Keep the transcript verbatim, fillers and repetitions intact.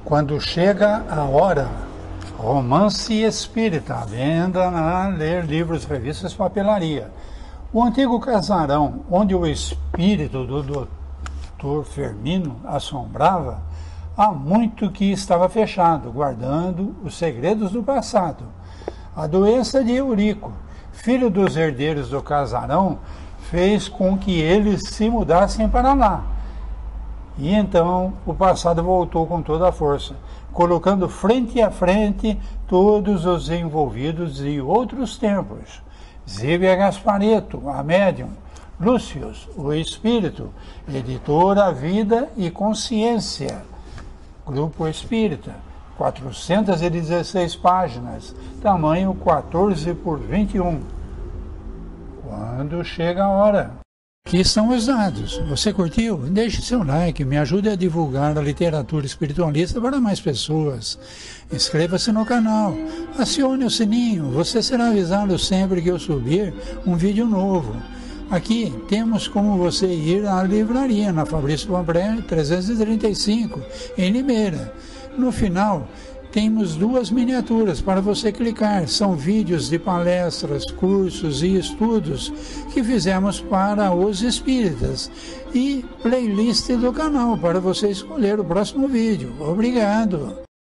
Quando chega a hora, romance espírita, venda na ler livros, revistas, papelaria. O antigo casarão, onde o espírito do doutor Firmino assombrava, há muito que estava fechado, guardando os segredos do passado. A doença de Eurico, filho dos herdeiros do casarão, fez com que eles se mudassem para lá. E então o passado voltou com toda a força, colocando frente a frente todos os envolvidos de outros tempos. Zíbia Gaspareto, a médium, Lúcius, o espírito, editor A Vida e Consciência, Grupo Espírita, quatrocentas e dezesseis páginas, tamanho quatorze por vinte e um. Quando chega a hora. Aqui estão os dados. Você curtiu? Deixe seu like, me ajude a divulgar a literatura espiritualista para mais pessoas. Inscreva-se no canal, acione o sininho, você será avisado sempre que eu subir um vídeo novo. Aqui temos como você ir à livraria, na Fabrício Pampré trezentos e trinta e cinco, em Limeira. No final, temos duas miniaturas para você clicar. São vídeos de palestras, cursos e estudos que fizemos para os espíritas. E playlist do canal para você escolher o próximo vídeo. Obrigado!